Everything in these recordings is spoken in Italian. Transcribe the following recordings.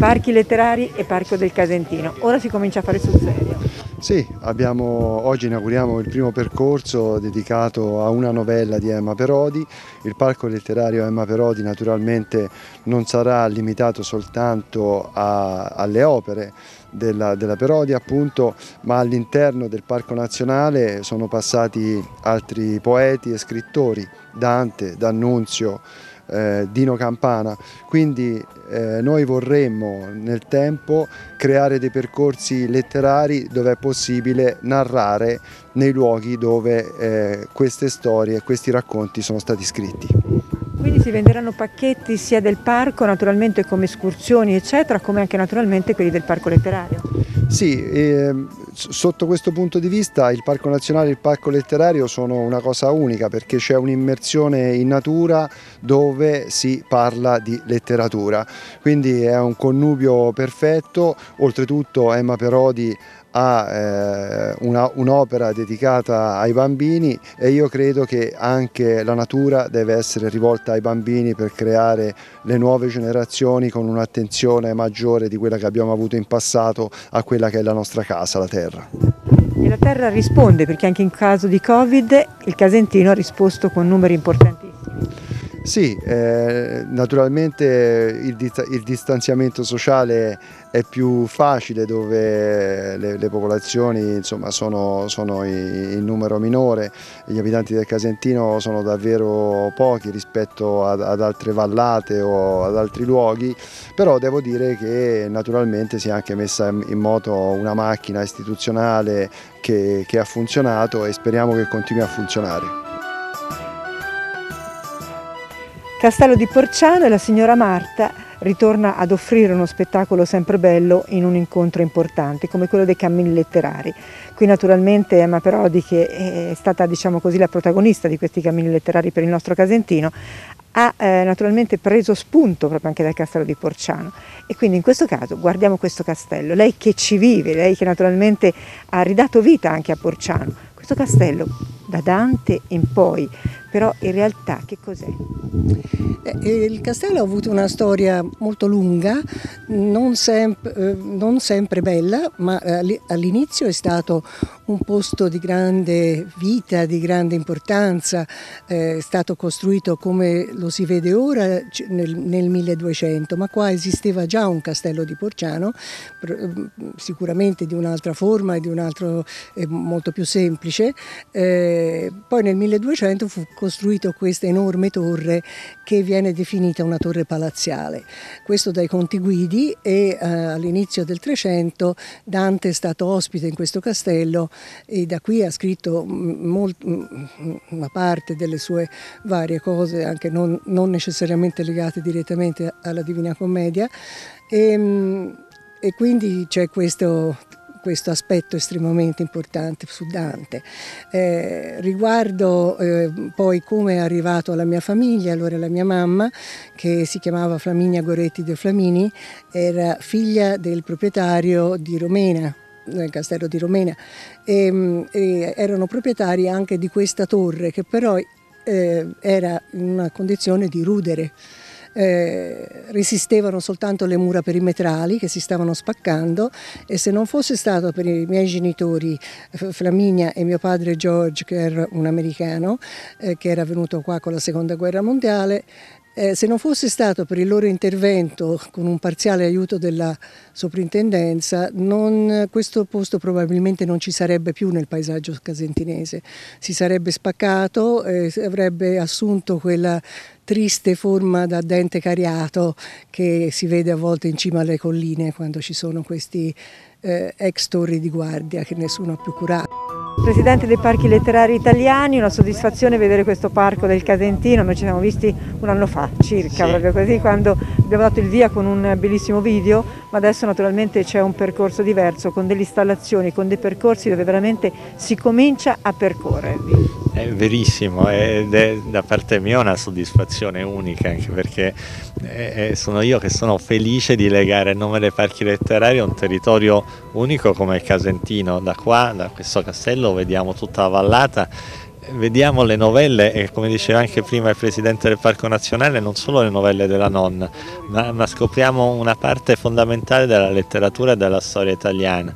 Parchi letterari e Parco del Casentino. Ora si comincia a fare sul serio. Sì, oggi inauguriamo il primo percorso dedicato a una novella di Emma Perodi. Il Parco letterario Emma Perodi naturalmente non sarà limitato soltanto alle opere della Perodi appunto, ma all'interno del Parco Nazionale sono passati altri poeti e scrittori, Dante, D'Annunzio, Dino Campana, quindi noi vorremmo nel tempo creare dei percorsi letterari dove è possibile narrare nei luoghi dove queste storie, questi racconti sono stati scritti. Quindi si venderanno pacchetti sia del parco, naturalmente come escursioni eccetera, come anche naturalmente quelli del parco letterario? Sì, sotto questo punto di vista il Parco Nazionale e il Parco Letterario sono una cosa unica perché c'è un'immersione in natura dove si parla di letteratura, quindi è un connubio perfetto. Oltretutto Emma Perodi ha un'opera dedicata ai bambini e io credo che anche la natura deve essere rivolta ai bambini per creare le nuove generazioni con un'attenzione maggiore di quella che abbiamo avuto in passato a quella che è la nostra casa, la terra. E la terra risponde, perché anche in caso di Covid il Casentino ha risposto con numeri importantissimi. Sì, naturalmente il distanziamento sociale è più facile dove le popolazioni insomma, sono in numero minore, gli abitanti del Casentino sono davvero pochi rispetto ad altre vallate o ad altri luoghi, però devo dire che naturalmente si è anche messa in moto una macchina istituzionale che ha funzionato e speriamo che continui a funzionare. Castello di Porciano e la signora Marta ritorna ad offrire uno spettacolo sempre bello in un incontro importante come quello dei cammini letterari. Qui naturalmente Emma Perodi, che è stata diciamo così la protagonista di questi cammini letterari per il nostro Casentino, ha naturalmente preso spunto proprio anche dal Castello di Porciano e quindi in questo caso guardiamo questo castello, lei che ci vive, lei che naturalmente ha ridato vita anche a Porciano. Questo castello da Dante in poi, però in realtà che cos'è? Il castello ha avuto una storia molto lunga, non sempre bella, ma all'inizio è stato un posto di grande vita, di grande importanza, è stato costruito come lo si vede ora nel 1200, ma qua esisteva già un castello di Porciano, sicuramente di un'altra forma e di un altro molto più semplice. Poi nel 1200 fu costruito questa enorme torre che viene definita una torre palaziale. Questo dai Conti Guidi e all'inizio del 300 Dante è stato ospite in questo castello e da qui ha scritto una parte delle sue varie cose, anche non necessariamente legate direttamente alla Divina Commedia e quindi c'è questo aspetto estremamente importante su Dante. Riguardo poi come è arrivato alla mia famiglia, allora la mia mamma, che si chiamava Flaminia Goretti de Flamini, era figlia del proprietario di Romena, nel castello di Romena, e erano proprietari anche di questa torre che però era in una condizione di rudere. Resistevano soltanto le mura perimetrali che si stavano spaccando e se non fosse stato per i miei genitori Flaminia e mio padre George, che era un americano che era venuto qua con la seconda guerra mondiale, se non fosse stato per il loro intervento con un parziale aiuto della soprintendenza, questo posto probabilmente non ci sarebbe più nel paesaggio casentinese, si sarebbe spaccato, avrebbe assunto quella triste forma da dente cariato che si vede a volte in cima alle colline quando ci sono questi ex torri di guardia che nessuno ha più curato. Presidente dei Parchi Letterari Italiani, una soddisfazione vedere questo parco del Casentino. Noi ci siamo visti un anno fa circa, sì, proprio così, quando abbiamo dato il via con un bellissimo video, ma adesso naturalmente c'è un percorso diverso, con delle installazioni, con dei percorsi dove veramente si comincia a percorrerli. È verissimo, ed è da parte mia una soddisfazione unica, anche perché sono io che sono felice di legare il nome dei Parchi Letterari a un territorio unico come il Casentino. Da qua, da questo castello, vediamo tutta la vallata vediamo le novelle, e come diceva anche prima il Presidente del Parco Nazionale, non solo le novelle della nonna, ma scopriamo una parte fondamentale della letteratura e della storia italiana.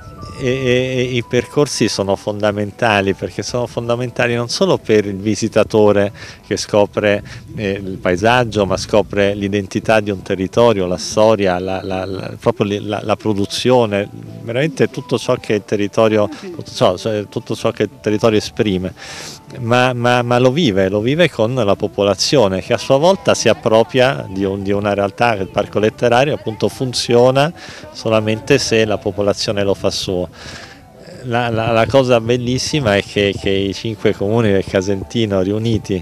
E i percorsi sono fondamentali, perché sono fondamentali non solo per il visitatore che scopre il paesaggio, ma scopre l'identità di un territorio, la storia, proprio la produzione, veramente tutto ciò che il territorio, tutto ciò che il territorio esprime. Ma lo vive con la popolazione, che a sua volta si appropria di una realtà. Che il parco letterario appunto funziona solamente se la popolazione lo fa suo. La cosa bellissima è che i 5 comuni del Casentino riuniti,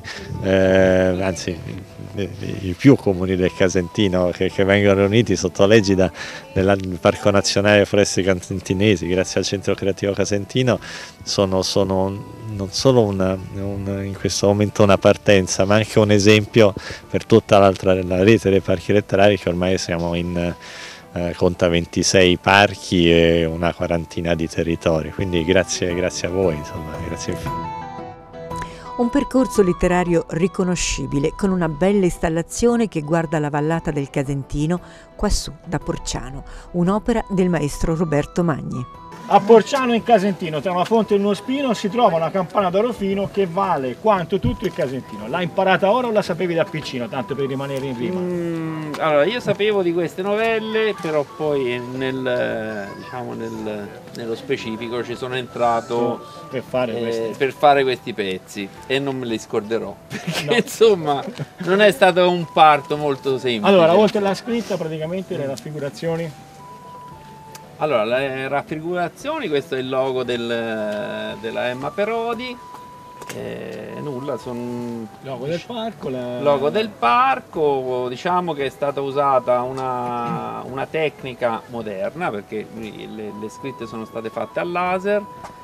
anzi i più comuni del Casentino che vengono riuniti sotto l'egida del Parco Nazionale Foreste Casentinesi, grazie al Centro Creativo Casentino, sono non solo in questo momento una partenza, ma anche un esempio per tutta la rete dei parchi letterari, che ormai siamo conta 26 parchi e una quarantina di territori, quindi grazie a voi, insomma, grazie. Un percorso letterario riconoscibile, con una bella installazione che guarda la vallata del Casentino, quassù da Porciano, un'opera del maestro Roberto Magni. A Porciano in Casentino, tra una fonte e uno spino, si trova una campana d'oro fino che vale quanto tutto il Casentino. L'hai imparata ora o la sapevi da piccino, tanto per rimanere in rima? Allora, io sapevo di queste novelle, però poi nello specifico ci sono entrato per fare questi pezzi, e non me li scorderò, perché insomma non è stato un parto molto semplice. Allora, oltre alla scritta, praticamente le raffigurazioni? Allora, le raffigurazioni, questo è il logo della Emma Perodi, nulla, sono logo del parco. Logo del parco, diciamo che è stata usata una tecnica moderna, perché le scritte sono state fatte al laser,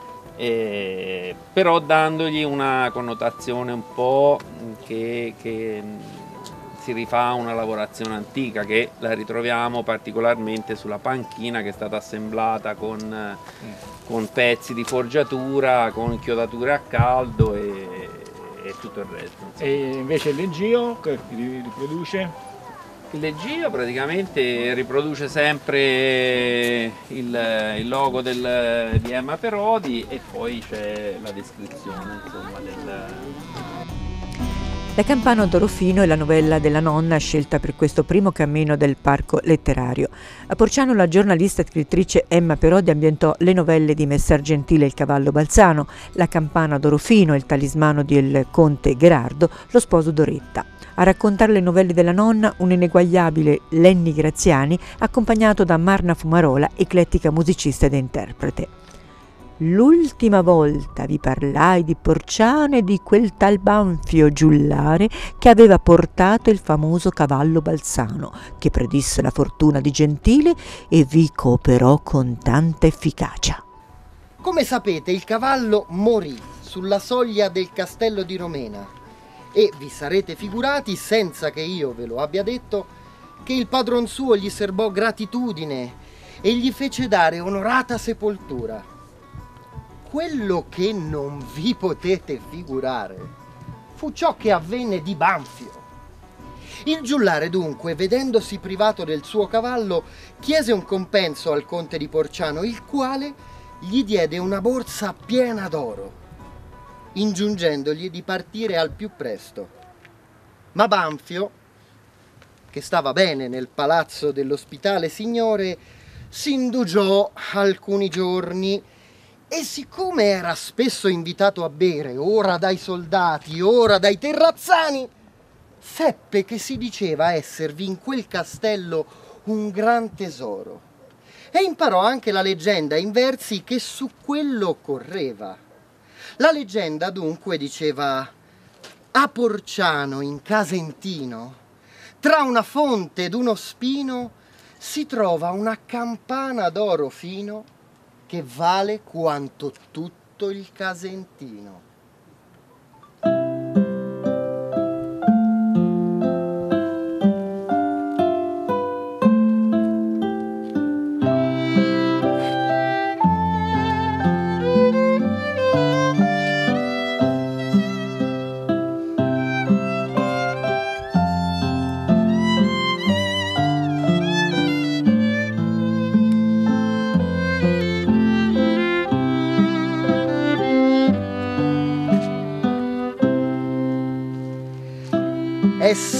però dandogli una connotazione un po' che si rifà a una lavorazione antica, che la ritroviamo particolarmente sulla panchina, che è stata assemblata con pezzi di forgiatura, con chiodature a caldo e tutto il resto. Insomma. E invece il leggio che riproduce? Il leggio praticamente riproduce sempre il logo di Emma Perodi, e poi c'è la descrizione, insomma, La campana d'oro fino è la novella della nonna scelta per questo primo cammino del parco letterario. A Porciano la giornalista e scrittrice Emma Perodi ambientò le novelle di Messer Gentile e il cavallo balzano, La campana d'oro fino, il talismano del conte Gherardo, lo sposo Doretta. A raccontare le novelle della nonna un ineguagliabile Lenny Graziani, accompagnato da Marna Fumarola, eclettica musicista ed interprete. L'ultima volta vi parlai di Porciano e di quel tal Banfio giullare che aveva portato il famoso cavallo balzano, che predisse la fortuna di Gentile e vi cooperò con tanta efficacia. Come sapete, il cavallo morì sulla soglia del castello di Romena, e vi sarete figurati, senza che io ve lo abbia detto, che il padron suo gli serbò gratitudine e gli fece dare onorata sepoltura. Quello che non vi potete figurare fu ciò che avvenne di Banfio. Il giullare dunque, vedendosi privato del suo cavallo, chiese un compenso al conte di Porciano, il quale gli diede una borsa piena d'oro, ingiungendogli di partire al più presto. Ma Banfio, che stava bene nel palazzo dell'ospitale signore, si indugiò alcuni giorni, e siccome era spesso invitato a bere, ora dai soldati, ora dai terrazzani, seppe che si diceva esservi in quel castello un gran tesoro, e imparò anche la leggenda in versi che su quello correva. La leggenda dunque diceva: a Porciano in Casentino, tra una fonte ed uno spino, si trova una campana d'oro fino che vale quanto tutto il Casentino.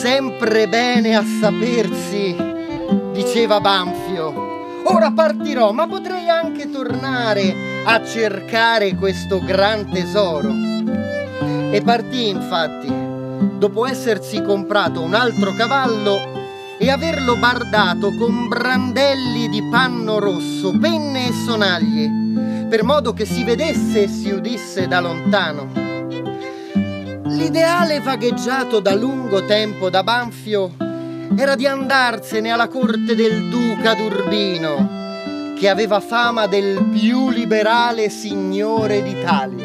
sempre bene a sapersi, diceva Banfio. Ora partirò, ma potrei anche tornare a cercare questo gran tesoro. E partì, infatti, dopo essersi comprato un altro cavallo e averlo bardato con brandelli di panno rosso, penne e sonagli, per modo che si vedesse e si udisse da lontano. L'ideale vagheggiato da lungo tempo da Banfio era di andarsene alla corte del duca d'Urbino, che aveva fama del più liberale signore d'Italia.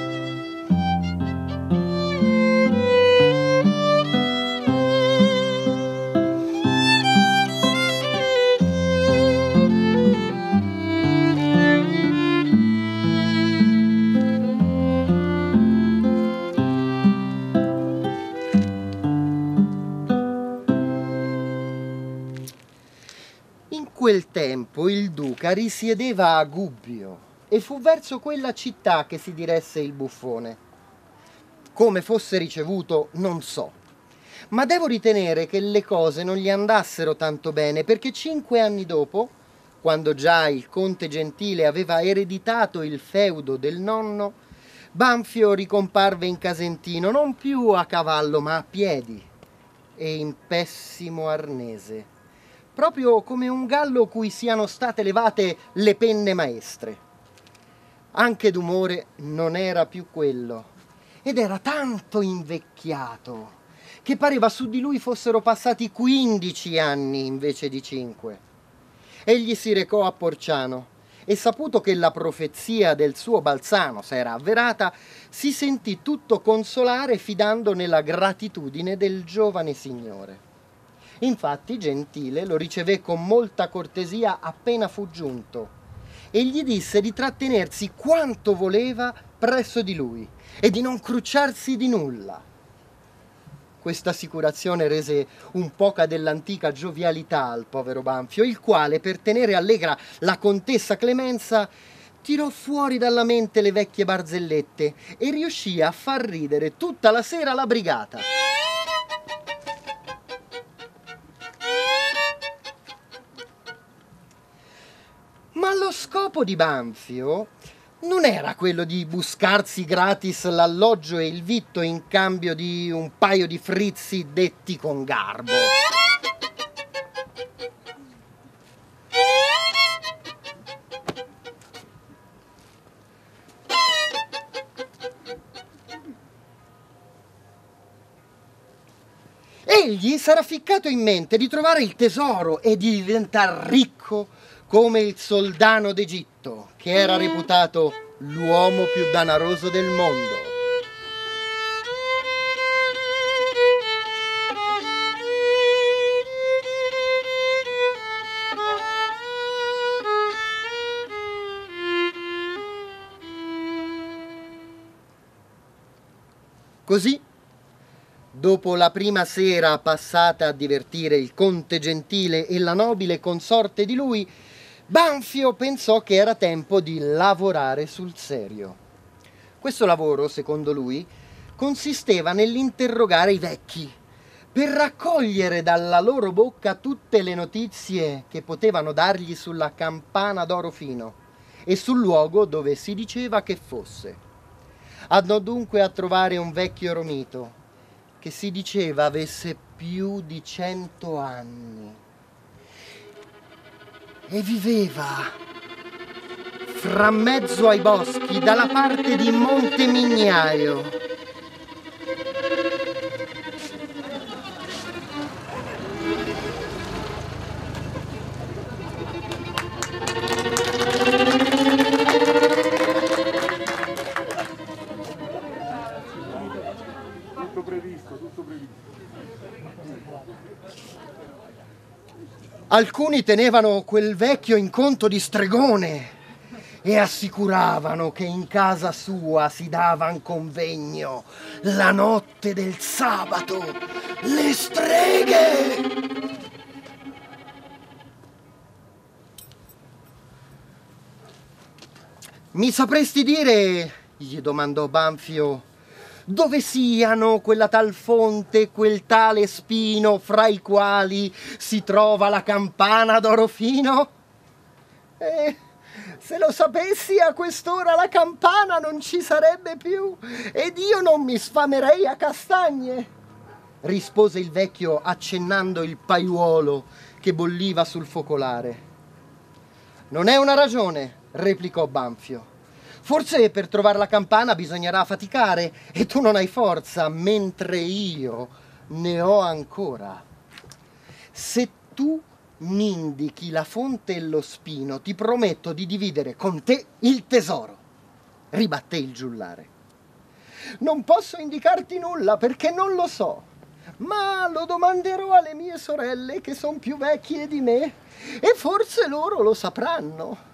In quel tempo il duca risiedeva a Gubbio e fu verso quella città che si diresse il buffone. Come fosse ricevuto non so, ma devo ritenere che le cose non gli andassero tanto bene, perché 5 anni dopo, quando già il conte Gentile aveva ereditato il feudo del nonno, Banfio ricomparve in Casentino non più a cavallo ma a piedi e in pessimo arnese, proprio come un gallo cui siano state levate le penne maestre. Anche d'umore non era più quello, ed era tanto invecchiato che pareva su di lui fossero passati 15 anni invece di 5. Egli si recò a Porciano e, saputo che la profezia del suo Balzano s'era avverata, si sentì tutto consolare fidando nella gratitudine del giovane signore. Infatti Gentile lo ricevé con molta cortesia appena fu giunto e gli disse di trattenersi quanto voleva presso di lui e di non crucciarsi di nulla. Questa assicurazione rese un poca dell'antica giovialità al povero Banfio, il quale, per tenere allegra la contessa Clemenza, tirò fuori dalla mente le vecchie barzellette e riuscì a far ridere tutta la sera la brigata. Ma lo scopo di Banfio non era quello di buscarsi gratis l'alloggio e il vitto in cambio di un paio di frizzi detti con garbo. Egli s'era ficcato in mente di trovare il tesoro e di diventare ricco come il soldano d'Egitto, che era reputato l'uomo più danaroso del mondo. Così, dopo la prima sera passata a divertire il conte Gentile e la nobile consorte di lui, Banfio pensò che era tempo di lavorare sul serio. Questo lavoro, secondo lui, consisteva nell'interrogare i vecchi per raccogliere dalla loro bocca tutte le notizie che potevano dargli sulla campana d'oro fino e sul luogo dove si diceva che fosse. Andò dunque a trovare un vecchio romito che si diceva avesse più di 100 anni e viveva fra mezzo ai boschi dalla parte di Monte Mignaio. Alcuni tenevano quel vecchio in conto di stregone e assicuravano che in casa sua si dava un convegno la notte del sabato. Le streghe! Mi sapresti dire, gli domandò Banfio, dove siano quella tal fonte e quel tale spino fra i quali si trova la campana d'oro fino? Se lo sapessi a quest'ora la campana non ci sarebbe più ed io non mi sfamerei a castagne, rispose il vecchio accennando il paiuolo che bolliva sul focolare. Non è una ragione, replicò Banfio. Forse per trovare la campana bisognerà faticare e tu non hai forza, mentre io ne ho ancora. Se tu mi indichi la fonte e lo spino, ti prometto di dividere con te il tesoro, ribatté il giullare. Non posso indicarti nulla perché non lo so, ma lo domanderò alle mie sorelle che sono più vecchie di me e forse loro lo sapranno.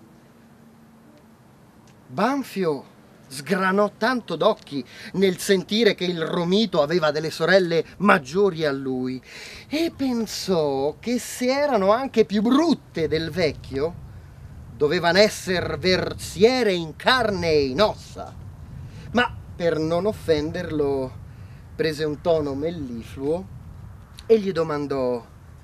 Banfio sgranò tanto d'occhi nel sentire che il Romito aveva delle sorelle maggiori a lui e pensò che se erano anche più brutte del vecchio, dovevano essere versiere in carne e in ossa. Ma per non offenderlo prese un tono mellifluo e gli domandò: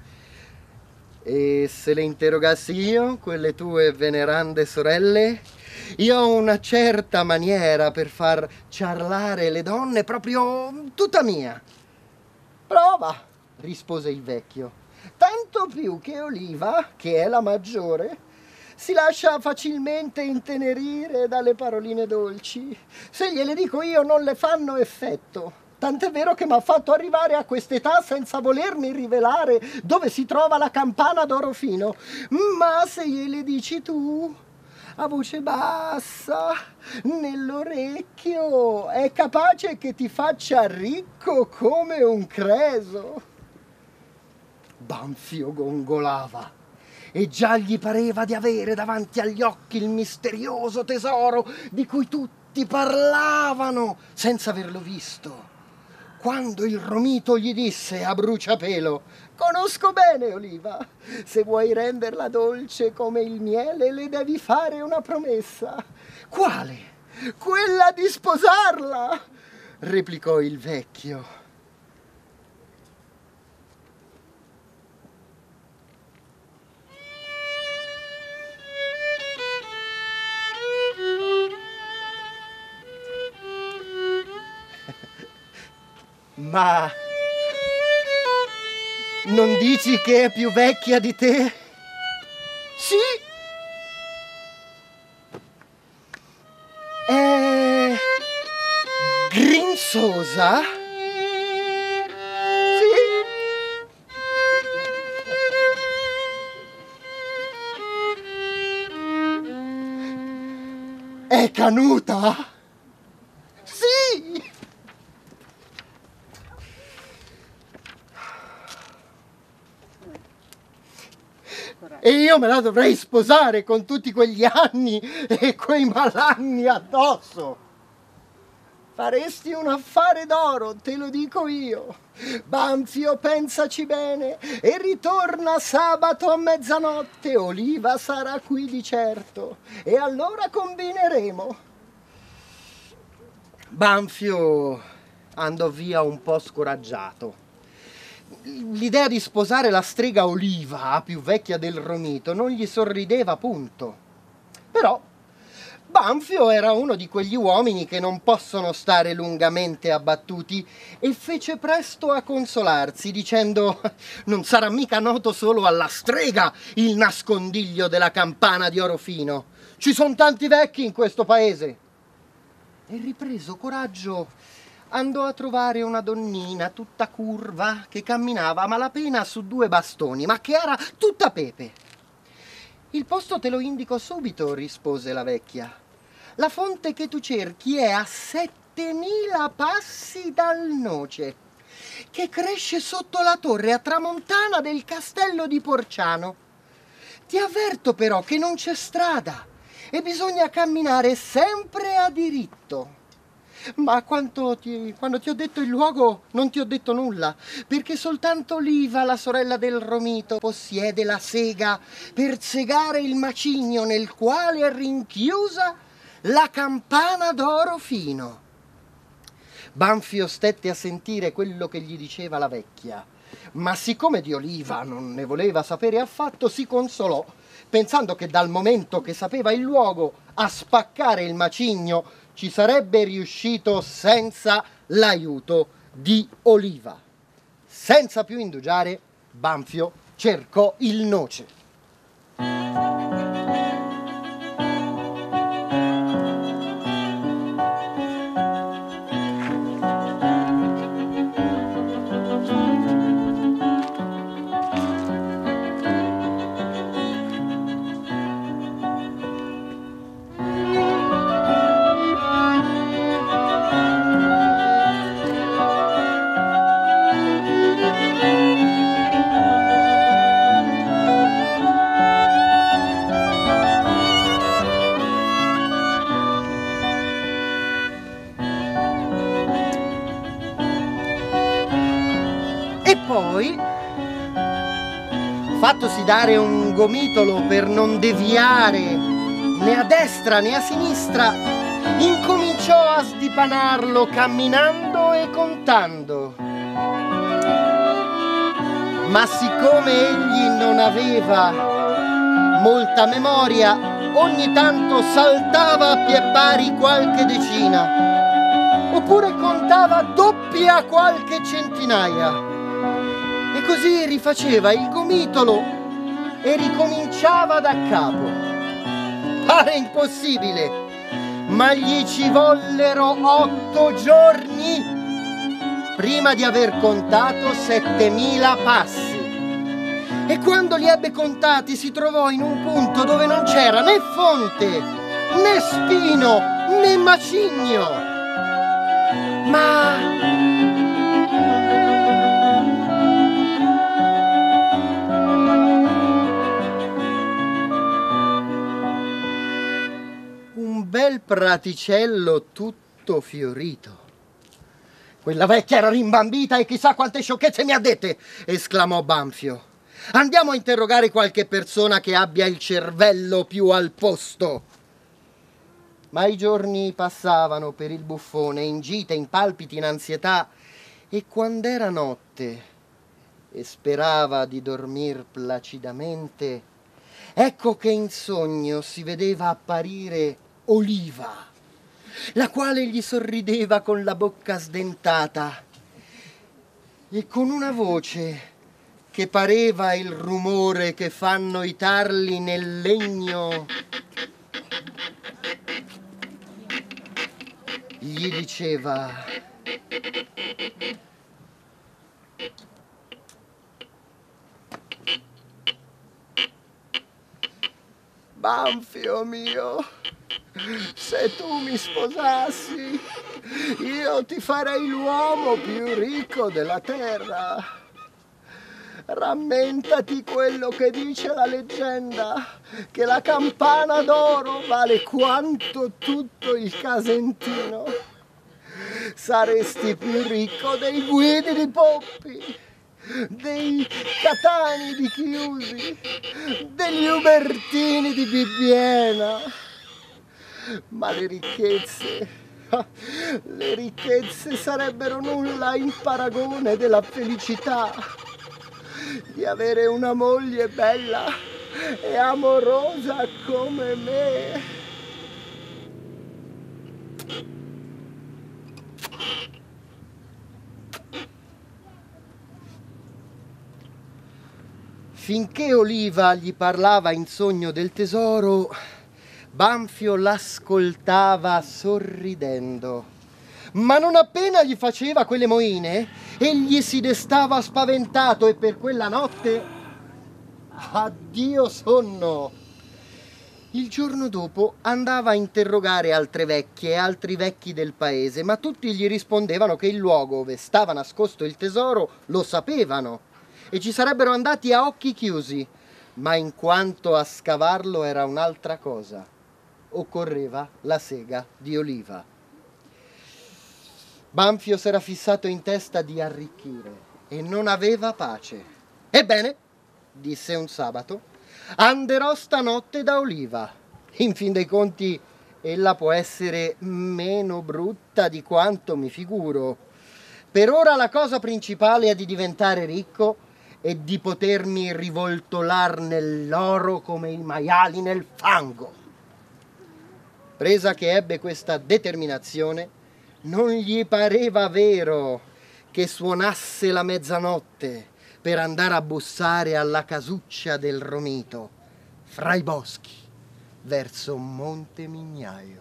e se le interrogassi io, quelle tue venerande sorelle? Io ho una certa maniera per far ciarlare le donne proprio tutta mia. Prova, rispose il vecchio, tanto più che Oliva, che è la maggiore, si lascia facilmente intenerire dalle paroline dolci. Se gliele dico io non le fanno effetto. Tant'è vero che mi ha fatto arrivare a quest'età senza volermi rivelare dove si trova la campana d'oro fino. Ma se gliele dici tu, a voce bassa, nell'orecchio, è capace che ti faccia ricco come un creso. Banfio gongolava e già gli pareva di avere davanti agli occhi il misterioso tesoro di cui tutti parlavano senza averlo visto. Quando il Romito gli disse a bruciapelo: conosco bene Oliva, se vuoi renderla dolce come il miele le devi fare una promessa. Quale? Quella di sposarla, replicò il vecchio. Ma non dici che è più vecchia di te? Sì. È grinzosa? Sì. È canuta? Sì. E io me la dovrei sposare con tutti quegli anni e quei malanni addosso. Faresti un affare d'oro, te lo dico io. Banfio, pensaci bene e ritorna sabato a mezzanotte. Oliva sarà qui di certo e allora combineremo. Banfio andò via un po' scoraggiato. L'idea di sposare la strega Oliva, più vecchia del Romito, non gli sorrideva punto. Però Banfio era uno di quegli uomini che non possono stare lungamente abbattuti e fece presto a consolarsi dicendo: non sarà mica noto solo alla strega il nascondiglio della campana di oro fino. Ci sono tanti vecchi in questo paese. E ripreso coraggio andò a trovare una donnina tutta curva che camminava a malapena su 2 bastoni, ma che era tutta pepe. Il posto te lo indico subito, rispose la vecchia. La fonte che tu cerchi è a 7000 passi dal Noce, che cresce sotto la torre a tramontana del castello di Porciano. Ti avverto però che non c'è strada e bisogna camminare sempre a diritto. Ma quando ti ho detto il luogo non ti ho detto nulla, perché soltanto Oliva, la sorella del Romito, possiede la sega per segare il macigno nel quale è rinchiusa la campana d'oro fino. Banfio stette a sentire quello che gli diceva la vecchia, ma siccome di Oliva non ne voleva sapere affatto, si consolò, pensando che dal momento che sapeva il luogo, a spaccare il macigno ci sarebbe riuscito senza l'aiuto di Oliva. Senza più indugiare, Banfio cercò il noce. Poi, fattosi dare un gomitolo per non deviare né a destra né a sinistra, incominciò a sdipanarlo camminando e contando. Ma siccome egli non aveva molta memoria, ogni tanto saltava a pie pari qualche decina, oppure contava doppia qualche centinaia. E così rifaceva il gomitolo e ricominciava da capo. Pare impossibile, ma gli ci vollero 8 giorni prima di aver contato 7000 passi. E quando li ebbe contati si trovò in un punto dove non c'era né fonte, né spino, né macigno, ma bel praticello tutto fiorito. Quella vecchia era rimbambita e chissà quante sciocchezze mi ha dette, esclamò Banfio. Andiamo a interrogare qualche persona che abbia il cervello più al posto. Ma i giorni passavano per il buffone, in gite, in palpiti, in ansietà, e quando era notte e sperava di dormir placidamente, ecco che in sogno si vedeva apparire Oliva, la quale gli sorrideva con la bocca sdentata e con una voce che pareva il rumore che fanno i tarli nel legno. Gli diceva: Banfio mio, se tu mi sposassi, io ti farei l'uomo più ricco della terra. Rammentati quello che dice la leggenda, che la campana d'oro vale quanto tutto il Casentino. Saresti più ricco dei Guidi di Poppi, dei Catani di Chiusi, degli Ubertini di Bibbiena. Ma le ricchezze sarebbero nulla in paragone della felicità di avere una moglie bella e amorosa come me. Finché Oliva gli parlava in sogno del tesoro, Banfio l'ascoltava sorridendo, ma non appena gli faceva quelle moine, egli si destava spaventato e per quella notte addio sonno. Il giorno dopo andava a interrogare altre vecchie e altri vecchi del paese, ma tutti gli rispondevano che il luogo dove stava nascosto il tesoro lo sapevano e ci sarebbero andati a occhi chiusi, ma in quanto a scavarlo era un'altra cosa. Occorreva la sega di Oliva. Banfio s'era fissato in testa di arricchire e non aveva pace. Ebbene, disse un sabato, anderò stanotte da Oliva. In fin dei conti ella può essere meno brutta di quanto mi figuro. Per ora la cosa principale è di diventare ricco e di potermi rivoltolar nell'oro come i maiali nel fango. Presa che ebbe questa determinazione, non gli pareva vero che suonasse la mezzanotte per andare a bussare alla casuccia del Romito, fra i boschi, verso Monte Mignaio.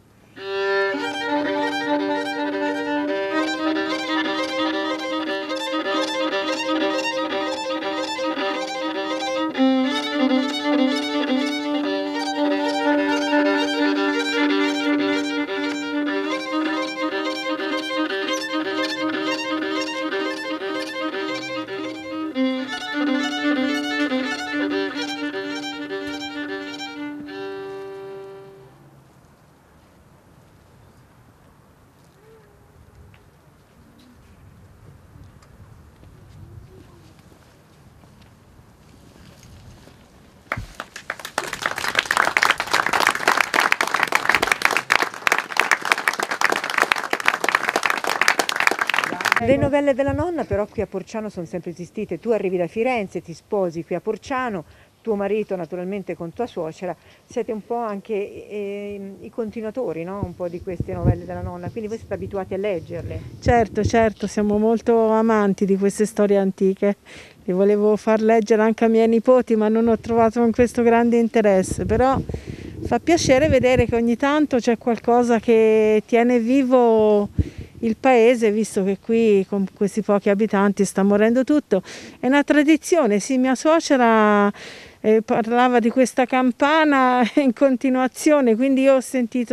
Le novelle della nonna però qui a Porciano sono sempre esistite. Tu arrivi da Firenze, ti sposi qui a Porciano, tuo marito naturalmente con tua suocera, siete un po' anche i continuatori, no? Un po' di queste novelle della nonna, quindi voi siete abituati a leggerle. Certo, certo, siamo molto amanti di queste storie antiche, le volevo far leggere anche a miei nipoti ma non ho trovato con questo grande interesse, però fa piacere vedere che ogni tanto c'è qualcosa che tiene vivo il paese, visto che qui con questi pochi abitanti sta morendo tutto. È una tradizione, sì, mia suocera parlava di questa campana in continuazione, quindi io ho sentito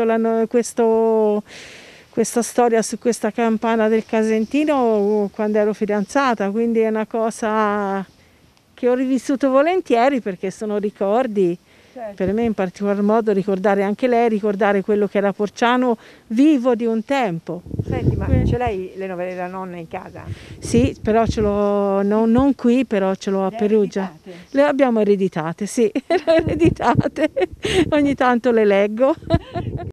questa storia su questa campana del Casentino quando ero fidanzata, quindi è una cosa che ho rivissuto volentieri perché sono ricordi. Per me in particolar modo ricordare anche lei, ricordare quello che era Porciano vivo di un tempo. Senti, ma ce l'hai le novelle della nonna in casa? Sì, però ce l'ho, non qui, però ce l'ho a Perugia. Le abbiamo ereditate, sì, le ho ereditate, ogni tanto le leggo.